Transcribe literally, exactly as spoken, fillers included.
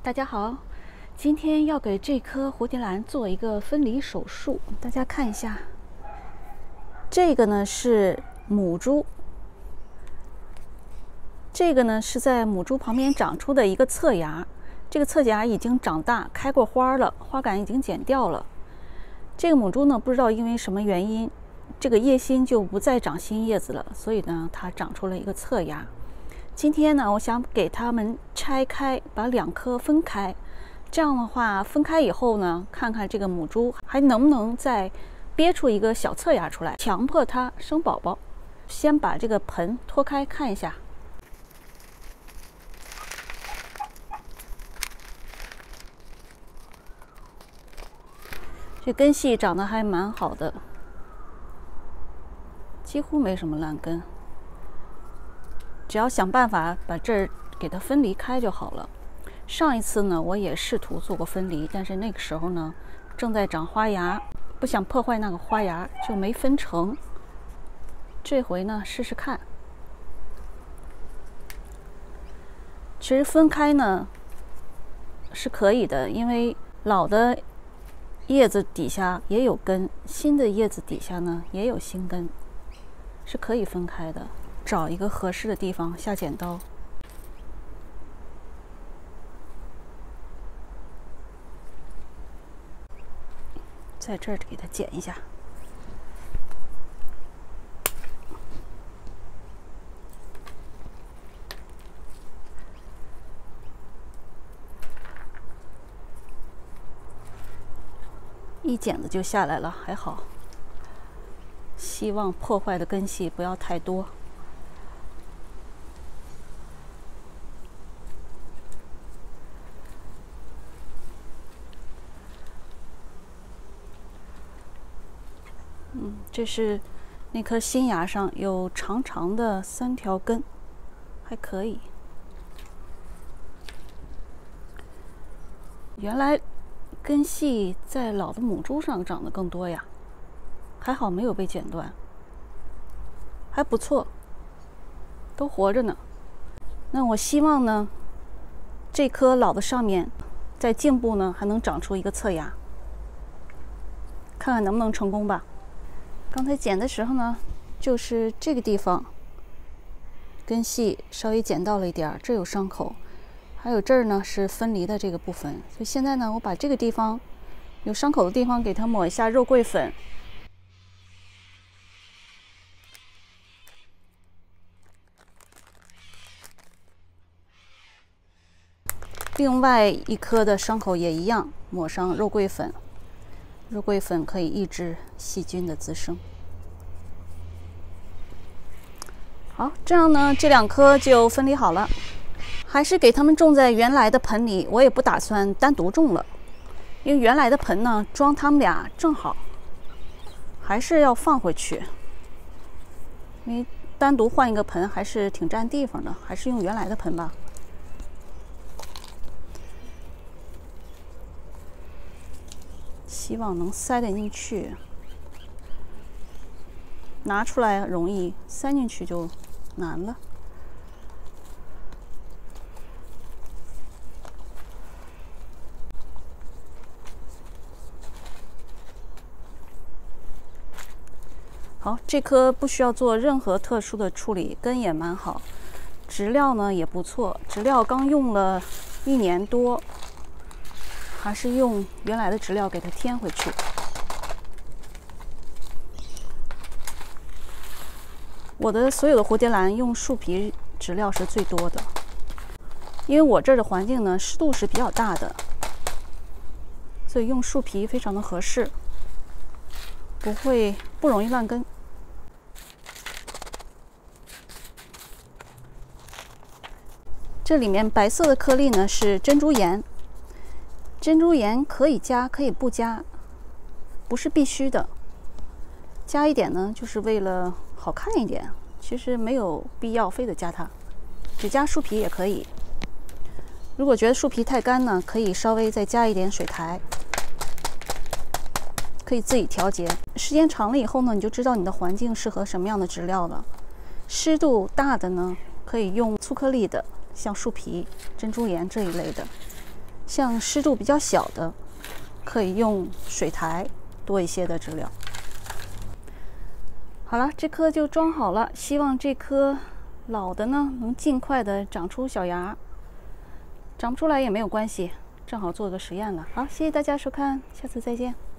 大家好，今天要给这颗蝴蝶兰做一个分离手术。大家看一下，这个呢是母株，这个呢是在母株旁边长出的一个侧芽，这个侧芽已经长大，开过花了，花杆已经剪掉了。这个母株呢，不知道因为什么原因，这个叶心就不再长新叶子了，所以呢，它长出了一个侧芽。今天呢，我想给它们拆开，把两颗分开。这样的话，分开以后呢，看看这个母株还能不能再憋出一个小侧芽出来，强迫它生宝宝。先把这个盆脱开看一下。这根系长得还蛮好的，几乎没什么烂根。只要想办法把这儿给它分离开就好了。上一次呢，我也试图做过分离，但是那个时候呢，正在长花芽，不想破坏那个花芽，就没分成。这回呢，试试看。其实分开呢是可以的，因为老的叶子底下也有根，新的叶子底下呢也有新根，是可以分开的。找一个合适的地方下剪刀，在这儿给它剪一下。一剪子就下来了，还好。希望破坏的根系不要太多。嗯，这是那颗新芽上有长长的三条根，还可以。原来根系在老的母株上长得更多呀，还好没有被剪断，还不错，都活着呢。那我希望呢，这颗老的上面在茎部呢还能长出一个侧芽，看看能不能成功吧。刚才剪的时候呢，就是这个地方根系稍微剪到了一点，这有伤口，还有这儿呢是分离的这个部分。所以现在呢，我把这个地方有伤口的地方给它抹一下肉桂粉，另外一颗的伤口也一样，抹上肉桂粉。肉桂粉可以抑制细菌的滋生。好，这样呢，这两颗就分离好了。还是给它们种在原来的盆里，我也不打算单独种了，因为原来的盆呢，装它们俩正好，还是要放回去。因为单独换一个盆还是挺占地方的，还是用原来的盆吧。希望能塞得进去，拿出来容易，塞进去就难了。好，这颗不需要做任何特殊的处理，根也蛮好，植料呢也不错，植料刚用了一年多。还是用原来的植料给它添回去。我的所有的蝴蝶兰用树皮植料是最多的，因为我这儿的环境呢湿度是比较大的，所以用树皮非常的合适，不会不容易烂根。这里面白色的颗粒呢是珍珠岩。珍珠岩可以加，可以不加，不是必须的。加一点呢，就是为了好看一点，其实没有必要非得加它，只加树皮也可以。如果觉得树皮太干呢，可以稍微再加一点水苔，可以自己调节。时间长了以后呢，你就知道你的环境适合什么样的植料了。湿度大的呢，可以用粗颗粒的，像树皮、珍珠岩这一类的。 像湿度比较小的，可以用水苔多一些的治疗。好了，这棵就装好了，希望这棵老的呢能尽快的长出小芽，长不出来也没有关系，正好做个实验了。好，谢谢大家收看，下次再见。